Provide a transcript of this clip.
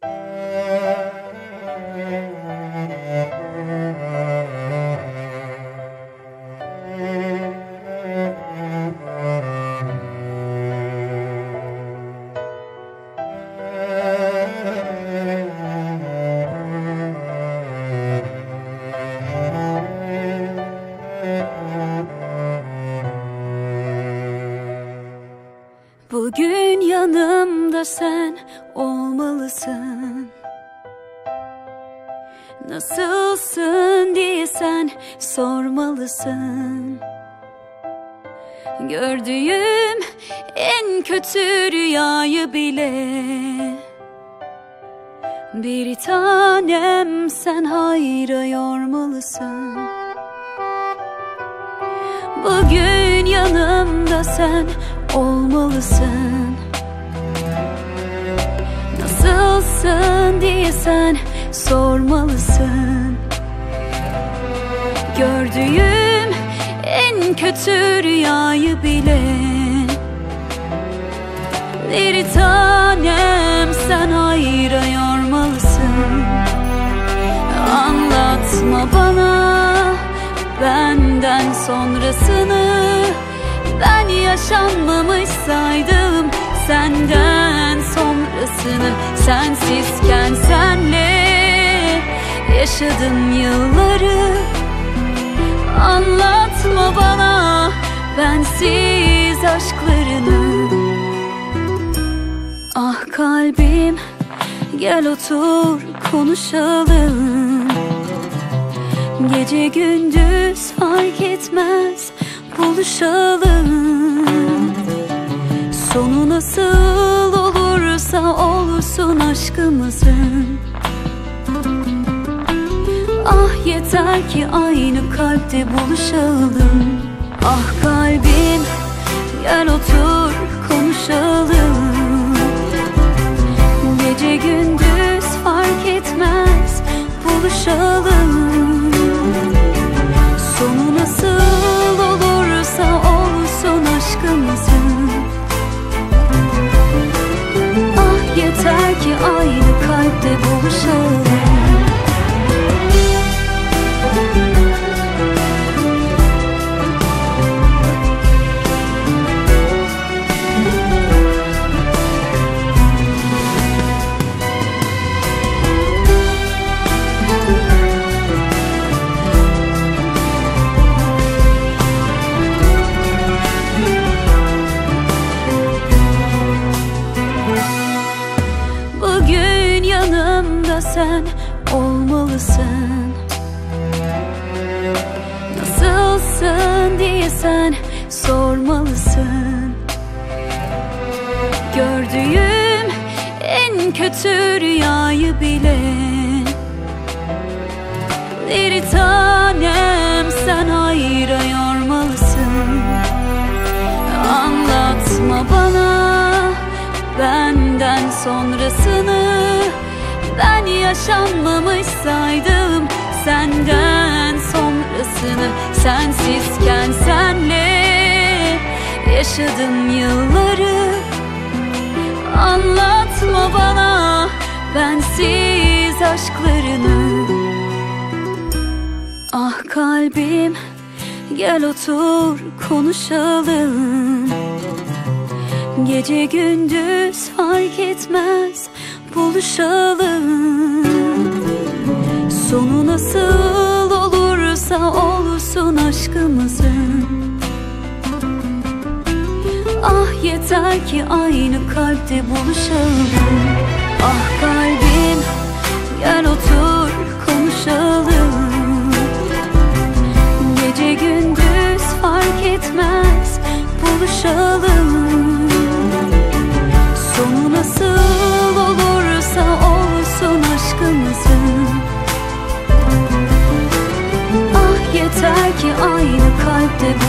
Bugün yanımda sen olmalısın. Nasılsın diye sen sormalısın. Gördüğüm en kötü rüyayı bile bir tanem sen hayra yormalısın. Bugün yanımda sen olmalısın. Nasılsın diye sen sormalısın. Gördüğüm en kötü rüyayı bile bir tanem sen hayra yormalısın. Anlatma bana benden sonrasını. Ben yaşanmamış saydım senden sonrasını. Sensizken senle yaşadım yılları. Anlatma bana bensiz aşklarını. Ah kalbim, gel otur konuşalım. Gece gündüz fark etmez buluşalım. Sonu nasıl olursa olsun aşkımızın. Ah yeter ki aynı kalpte buluşalım. Ah kalbim, gel otur konuşalım. Gece gündüz fark etmez buluşalım. Sonu nasıl olursa olsun aşkımızın. Ah yeter ki aynı kalpte buluşalım. Bugün yanımda sen olmalısın. Nasılsın diye sen sormalısın. Gördüğüm en kötü rüyayı bile bir tanem sen hayra yormalısın. Anlatma bana benden sonrasını. Ben yaşanmamış saydım senden sonrasını. Sensizken senle yaşadım yılları. Anlatma bana bensiz aşklarını. Ah kalbim, gel otur konuşalım. Gece gündüz fark etmez buluşalım. Sonu nasıl olursa olsun aşkımızın. Ah yeter ki aynı kalpte buluşalım. Ah kalbim, gel otur konuşalım. Gece gündüz fark etmez buluşalım. Sonu nasıl olursa olsun aşkımızın. Ah yeter ki aynı kalpte